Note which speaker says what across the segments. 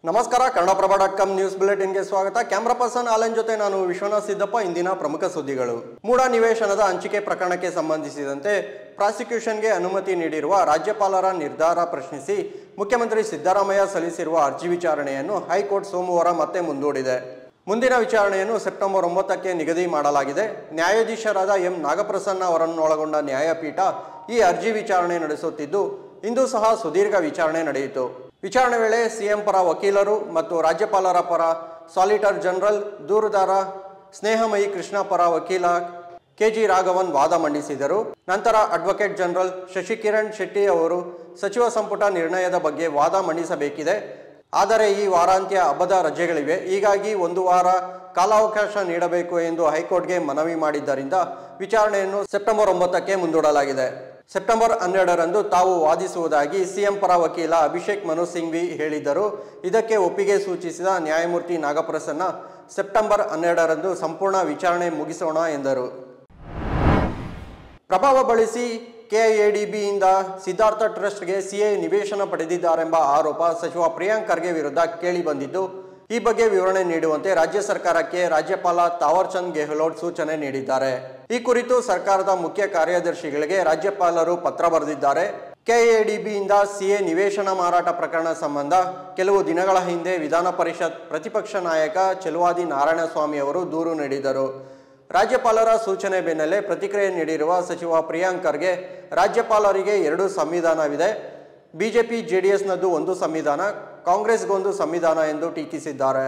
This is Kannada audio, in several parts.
Speaker 1: ನಮಸ್ಕಾರ ಕನ್ನಡಪ್ರಭ.com ನ್ಯೂಸ್ ಬುಲೆಟಿನ್ಗೆ ಸ್ವಾಗತ. ಕ್ಯಾಮರಾ ಪರ್ಸನ್ ಆಲನ್ ಜೊತೆ ನಾನು ವಿಶ್ವನಾಥ್ ಸಿದ್ದಪ್ಪ. ಇಂದಿನ ಪ್ರಮುಖ ಸುದ್ದಿಗಳು. ಮೂಡ ನಿವೇಶನದ ಹಂಚಿಕೆ ಪ್ರಕರಣಕ್ಕೆ ಸಂಬಂಧಿಸಿದಂತೆ ಪ್ರಾಸಿಕ್ಯೂಷನ್ಗೆ ಅನುಮತಿ ನೀಡಿರುವ ರಾಜ್ಯಪಾಲರ ನಿರ್ಧಾರ ಪ್ರಶ್ನಿಸಿ ಮುಖ್ಯಮಂತ್ರಿ ಸಿದ್ದರಾಮಯ್ಯ ಸಲ್ಲಿಸಿರುವ ಅರ್ಜಿ ವಿಚಾರಣೆಯನ್ನು ಹೈಕೋರ್ಟ್ ಸೋಮವಾರ ಮತ್ತೆ ಮುಂದೂಡಿದೆ. ಮುಂದಿನ ವಿಚಾರಣೆಯನ್ನು ಸೆಪ್ಟೆಂಬರ್ 9ಕ್ಕೆ ನಿಗದಿ ಮಾಡಲಾಗಿದೆ. ನ್ಯಾಯಾಧೀಶರಾದ ಎಂ ನಾಗಪ್ರಸನ್ನ ಅವರನ್ನೊಳಗೊಂಡ ನ್ಯಾಯಪೀಠ ಈ ಅರ್ಜಿ ವಿಚಾರಣೆ ನಡೆಸುತ್ತಿದ್ದು, ಇಂದು ಸಹ ಸುದೀರ್ಘ ವಿಚಾರಣೆ ನಡೆಯಿತು. ವಿಚಾರಣೆ ವೇಳೆ ಸಿಎಂ ಪರ ವಕೀಲರು ಮತ್ತು ರಾಜ್ಯಪಾಲರ ಪರ ಸಾಲಿಟರ್ ಜನರಲ್ ದೂರುದಾರ ಸ್ನೇಹಮಯಿ ಕೃಷ್ಣ ಪರ ವಕೀಲ ಕೆಜಿ ರಾಘವನ್ ವಾದ ಮಂಡಿಸಿದರು. ನಂತರ ಅಡ್ವೊಕೇಟ್ ಜನರಲ್ ಶಶಿಕಿರಣ್ ಶೆಟ್ಟಿ ಅವರು ಸಚಿವ ಸಂಪುಟ ನಿರ್ಣಯದ ಬಗ್ಗೆ ವಾದ ಮಂಡಿಸಬೇಕಿದೆ, ಆದರೆ ಈ ವಾರಾಂತ್ಯ ಹಬ್ಬದ ರಜೆಗಳಿವೆ, ಹೀಗಾಗಿ ಒಂದು ವಾರ ಕಾಲಾವಕಾಶ ನೀಡಬೇಕು ಎಂದು ಹೈಕೋರ್ಟ್ಗೆ ಮನವಿ ಮಾಡಿದ್ದರಿಂದ ವಿಚಾರಣೆಯನ್ನು ಸೆಪ್ಟೆಂಬರ್ 9ಕ್ಕೆ ಮುಂದೂಡಲಾಗಿದೆ. ಸೆಪ್ಟೆಂಬರ್ 12ರಂದು ತಾವು ವಾದಿಸುವುದಾಗಿ ಸಿಎಂ ಪರ ವಕೀಲ ಅಭಿಷೇಕ್ ಮನು ಸಿಂಘ್ವಿ ಹೇಳಿದ್ದರು. ಇದಕ್ಕೆ ಒಪ್ಪಿಗೆ ಸೂಚಿಸಿದ ನ್ಯಾಯಮೂರ್ತಿ ನಾಗಪ್ರಸನ್ನ ಸೆಪ್ಟೆಂಬರ್ 12ರಂದು ಸಂಪೂರ್ಣ ವಿಚಾರಣೆ ಮುಗಿಸೋಣ ಎಂದರು. ಪ್ರಭಾವ ಬಳಸಿ ಕೆಐಎಡಿಬಿಯಿಂದ ಸಿದ್ಧಾರ್ಥ ಟ್ರಸ್ಟ್ಗೆ ಸಿಎ ನಿವೇಶನ ಪಡೆದಿದ್ದಾರೆಂಬ ಆರೋಪ ಸಚಿವ ಪ್ರಿಯಾಂಕ್ ಖರ್ಗೆ ವಿರುದ್ಧ ಕೇಳಿಬಂದಿದ್ದು, ಈ ಬಗ್ಗೆ ವಿವರಣೆ ನೀಡುವಂತೆ ರಾಜ್ಯ ಸರ್ಕಾರಕ್ಕೆ ರಾಜ್ಯಪಾಲ ತಾವರ್ ಚಂದ್ ಗೆಹ್ಲೋಟ್ ಸೂಚನೆ ನೀಡಿದ್ದಾರೆ. ಈ ಕುರಿತು ಸರ್ಕಾರದ ಮುಖ್ಯ ಕಾರ್ಯದರ್ಶಿಗಳಿಗೆ ರಾಜ್ಯಪಾಲರು ಪತ್ರ ಬರೆದಿದ್ದಾರೆ. ಕೆಐಎಡಿಬಿಯಿಂದ ಸಿಎ ನಿವೇಶನ ಮಾರಾಟ ಪ್ರಕರಣ ಸಂಬಂಧ ಕೆಲವು ದಿನಗಳ ಹಿಂದೆ ವಿಧಾನ ಪರಿಷತ್ ಪ್ರತಿಪಕ್ಷ ನಾಯಕ ಚೆಲುವಾದಿ ನಾರಾಯಣಸ್ವಾಮಿ ಅವರು ದೂರು ನೀಡಿದರು. ರಾಜ್ಯಪಾಲರ ಸೂಚನೆ ಬೆನ್ನಲ್ಲೇ ಪ್ರತಿಕ್ರಿಯೆ ನೀಡಿರುವ ಸಚಿವ ಪ್ರಿಯಾಂಕ್ ಖರ್ಗೆ, ರಾಜ್ಯಪಾಲರಿಗೆ 2 ಸಂವಿಧಾನವಿದೆ, ಬಿಜೆಪಿ ಜೆಡಿಎಸ್ನದ್ದು ಒಂದು ಸಂವಿಧಾನ, ಕಾಂಗ್ರೆಸ್ಗೊಂದು ಸಂವಿಧಾನ ಎಂದು ಟೀಕಿಸಿದ್ದಾರೆ.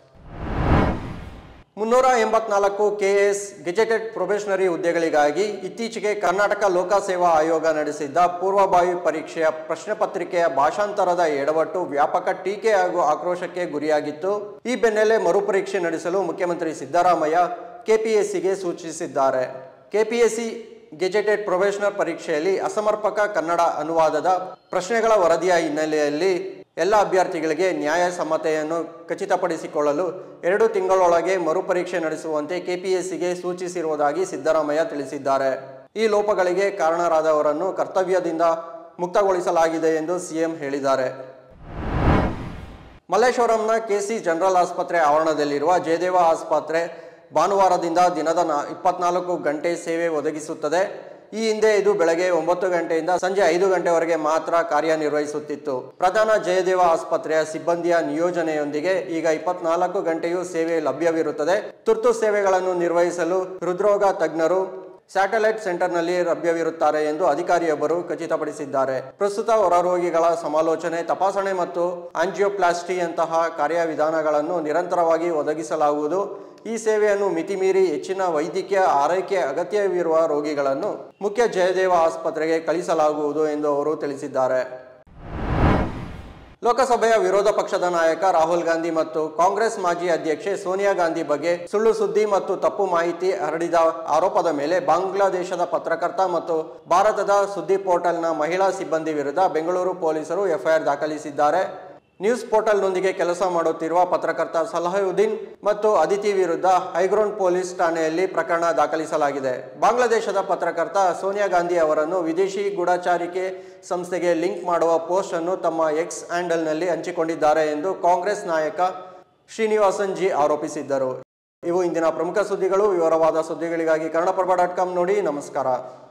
Speaker 1: 384 ಕೆಎಎಸ್ ಗೆಜೆಟೆಡ್ ಪ್ರೊಬೇಷನರಿ ಹುದ್ದೆಗಳಿಗಾಗಿ ಇತ್ತೀಚೆಗೆ ಕರ್ನಾಟಕ ಲೋಕಸೇವಾ ಆಯೋಗ ನಡೆಸಿದ್ದ ಪೂರ್ವಭಾವಿ ಪರೀಕ್ಷೆಯ ಪ್ರಶ್ನೆ ಪತ್ರಿಕೆಯ ಭಾಷಾಂತರದ ಎಡವಟ್ಟು ವ್ಯಾಪಕ ಟೀಕೆ ಹಾಗೂ ಆಕ್ರೋಶಕ್ಕೆ ಗುರಿಯಾಗಿತ್ತು. ಈ ಬೆನ್ನಲ್ಲೇ ಮರುಪರೀಕ್ಷೆ ನಡೆಸಲು ಮುಖ್ಯಮಂತ್ರಿ ಸಿದ್ದರಾಮಯ್ಯ ಕೆಪಿಎಸ್ಸಿಗೆ ಸೂಚಿಸಿದ್ದಾರೆ. ಕೆಪಿಎಸ್ಸಿ ಗೆಜೆಟೆಡ್ ಪ್ರೊಬೇಷನರ್ ಪರೀಕ್ಷೆಯಲ್ಲಿ ಅಸಮರ್ಪಕ ಕನ್ನಡ ಅನುವಾದದ ಪ್ರಶ್ನೆಗಳ ವರದಿಯ ಹಿನ್ನೆಲೆಯಲ್ಲಿ ಎಲ್ಲ ಅಭ್ಯರ್ಥಿಗಳಿಗೆ ನ್ಯಾಯಸಮ್ಮತೆಯನ್ನು ಖಚಿತಪಡಿಸಿಕೊಳ್ಳಲು 2 ತಿಂಗಳೊಳಗೆ ಮರುಪರೀಕ್ಷೆ ನಡೆಸುವಂತೆ ಕೆಪಿಎಸ್ಸಿಗೆ ಸೂಚಿಸಿರುವುದಾಗಿ ಸಿದ್ದರಾಮಯ್ಯ ತಿಳಿಸಿದ್ದಾರೆ. ಈ ಲೋಪಗಳಿಗೆ ಕಾರಣರಾದವರನ್ನು ಕರ್ತವ್ಯದಿಂದ ಮುಕ್ತಗೊಳಿಸಲಾಗಿದೆ ಎಂದು ಸಿಎಂ ಹೇಳಿದ್ದಾರೆ. ಮಲ್ಲೇಶ್ವರಂನ ಕೆಸಿ ಜನರಲ್ ಆಸ್ಪತ್ರೆ ಆವರಣದಲ್ಲಿರುವ ಜಯದೇವ ಆಸ್ಪತ್ರೆ ಭಾನುವಾರದಿಂದ ದಿನದ 24 ಗಂಟೆ ಸೇವೆ ಒದಗಿಸುತ್ತದೆ. ಈ ಹಿಂದೆ ಇದು ಬೆಳಗ್ಗೆ 9 ಗಂಟೆಯಿಂದ ಸಂಜೆ 5 ಗಂಟೆವರೆಗೆ ಮಾತ್ರ ಕಾರ್ಯನಿರ್ವಹಿಸುತ್ತಿತ್ತು. ಪ್ರಧಾನ ಜಯದೇವ ಆಸ್ಪತ್ರೆಯ ಸಿಬ್ಬಂದಿಯ ನಿಯೋಜನೆಯೊಂದಿಗೆ ಈಗ 24 ಗಂಟೆಯೂ ಸೇವೆ ಲಭ್ಯವಿರುತ್ತದೆ. ತುರ್ತು ಸೇವೆಗಳನ್ನು ನಿರ್ವಹಿಸಲು ಹೃದ್ರೋಗ ತಜ್ಞರು ಸ್ಯಾಟಲೈಟ್ ಸೆಂಟರ್ನಲ್ಲಿ ಲಭ್ಯವಿರುತ್ತಾರೆ ಎಂದು ಅಧಿಕಾರಿಯೊಬ್ಬರು ಖಚಿತಪಡಿಸಿದ್ದಾರೆ. ಪ್ರಸ್ತುತ ಹೊರರೋಗಿಗಳ ಸಮಾಲೋಚನೆ, ತಪಾಸಣೆ ಮತ್ತು ಆಂಜಿಯೋಪ್ಲಾಸ್ಟಿಯಂತಹ ಕಾರ್ಯವಿಧಾನಗಳನ್ನು ನಿರಂತರವಾಗಿ ಒದಗಿಸಲಾಗುವುದು. ಈ ಸೇವೆಯನ್ನು ಮಿತಿಮೀರಿ ಹೆಚ್ಚಿನ ವೈದ್ಯಕೀಯ ಆರೈಕೆ ಅಗತ್ಯವಿರುವ ರೋಗಿಗಳನ್ನು ಮುಖ್ಯ ಜಯದೇವ ಆಸ್ಪತ್ರೆಗೆ ಕಳಿಸಲಾಗುವುದು ಎಂದು ಅವರು ತಿಳಿಸಿದ್ದಾರೆ. ಲೋಕಸಭೆಯ ವಿರೋಧ ಪಕ್ಷದ ನಾಯಕ ರಾಹುಲ್ ಗಾಂಧಿ ಮತ್ತು ಕಾಂಗ್ರೆಸ್ ಮಾಜಿ ಅಧ್ಯಕ್ಷೆ ಸೋನಿಯಾ ಗಾಂಧಿ ಬಗ್ಗೆ ಸುಳ್ಳು ಸುದ್ದಿ ಮತ್ತು ತಪ್ಪು ಮಾಹಿತಿ ಹರಡಿದ ಆರೋಪದ ಮೇಲೆ ಬಾಂಗ್ಲಾದೇಶದ ಪತ್ರಕರ್ತ ಮತ್ತು ಭಾರತದ ಸುದ್ದಿ ಪೋರ್ಟಲ್ನ ಮಹಿಳಾ ಸಿಬ್ಬಂದಿ ವಿರುದ್ಧ ಬೆಂಗಳೂರು ಪೊಲೀಸರು ಎಫ್ಐಆರ್ ದಾಖಲಿಸಿದ್ದಾರೆ. ನ್ಯೂಸ್ ಪೋರ್ಟಲ್ನೊಂದಿಗೆ ಕೆಲಸ ಮಾಡುತ್ತಿರುವ ಪತ್ರಕರ್ತ ಸಲಹುದ್ದೀನ್ ಮತ್ತು ಅದಿತಿ ವಿರುದ್ಧ ಹೈಗ್ರೌಂಡ್ ಪೊಲೀಸ್ ಠಾಣೆಯಲ್ಲಿ ಪ್ರಕರಣ ದಾಖಲಿಸಲಾಗಿದೆ. ಬಾಂಗ್ಲಾದೇಶದ ಪತ್ರಕರ್ತ ಸೋನಿಯಾ ಗಾಂಧಿ ಅವರನ್ನು ವಿದೇಶಿ ಗೂಢಚಾರಿಕೆ ಸಂಸ್ಥೆಗೆ ಲಿಂಕ್ ಮಾಡುವ ಪೋಸ್ಟ್ ಅನ್ನು ತಮ್ಮ ಎಕ್ಸ್ ಹ್ಯಾಂಡಲ್ನಲ್ಲಿ ಹಂಚಿಕೊಂಡಿದ್ದಾರೆ ಎಂದು ಕಾಂಗ್ರೆಸ್ ನಾಯಕ ಶ್ರೀನಿವಾಸನ್ ಜಿ ಆರೋಪಿಸಿದ್ದರು. ಇವು ಇಂದಿನ ಪ್ರಮುಖ ಸುದ್ದಿಗಳು. ವಿವರವಾದ ಸುದ್ದಿಗಳಿಗಾಗಿ ಕನ್ನಡಪ್ರಭ.com ನೋಡಿ. ನಮಸ್ಕಾರ.